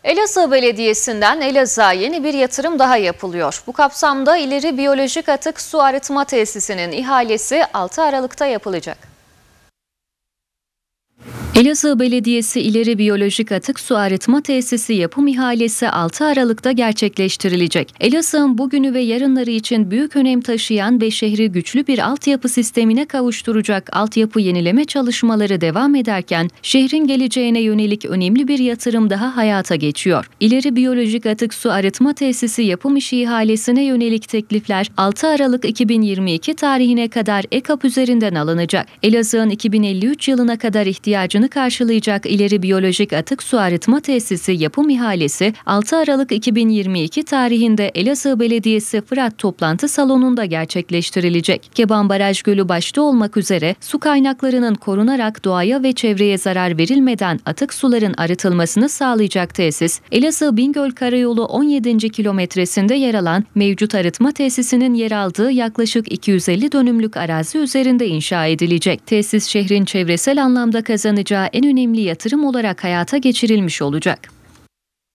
Elazığ Belediyesi'nden Elazığ'a yeni bir yatırım daha yapılıyor. Bu kapsamda ileri biyolojik atık su arıtma tesisinin ihalesi 6 Aralık'ta yapılacak. Elazığ Belediyesi İleri Biyolojik Atık Su Arıtma Tesisi yapım ihalesi 6 Aralık'ta gerçekleştirilecek. Elazığ'ın bugünü ve yarınları için büyük önem taşıyan ve şehri güçlü bir altyapı sistemine kavuşturacak altyapı yenileme çalışmaları devam ederken, şehrin geleceğine yönelik önemli bir yatırım daha hayata geçiyor. İleri Biyolojik Atık Su Arıtma Tesisi yapım işi ihalesine yönelik teklifler 6 Aralık 2022 tarihine kadar EKAP üzerinden alınacak. Elazığ'ın 2053 yılına kadar ihtiyacını karşılayacak İleri Biyolojik Atık Su Arıtma Tesisi yapım ihalesi 6 Aralık 2022 tarihinde Elazığ Belediyesi Fırat Toplantı Salonu'nda gerçekleştirilecek. Keban Baraj Gölü başta olmak üzere su kaynaklarının korunarak doğaya ve çevreye zarar verilmeden atık suların arıtılmasını sağlayacak tesis, Elazığ-Bingöl Karayolu 17. kilometresinde yer alan mevcut arıtma tesisinin yer aldığı yaklaşık 250 dönümlük arazi üzerinde inşa edilecek. Tesis şehrin çevresel anlamda kazanacağı en önemli yatırım olarak hayata geçirilmiş olacak.